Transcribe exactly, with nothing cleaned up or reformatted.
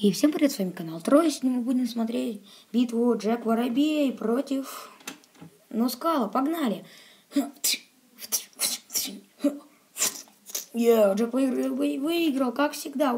И всем привет, с вами канал Трое. Сегодня мы будем смотреть битву Джек Воробей против Нускала. Погнали! Yeah, Джек выиграл, выиграл, как всегда.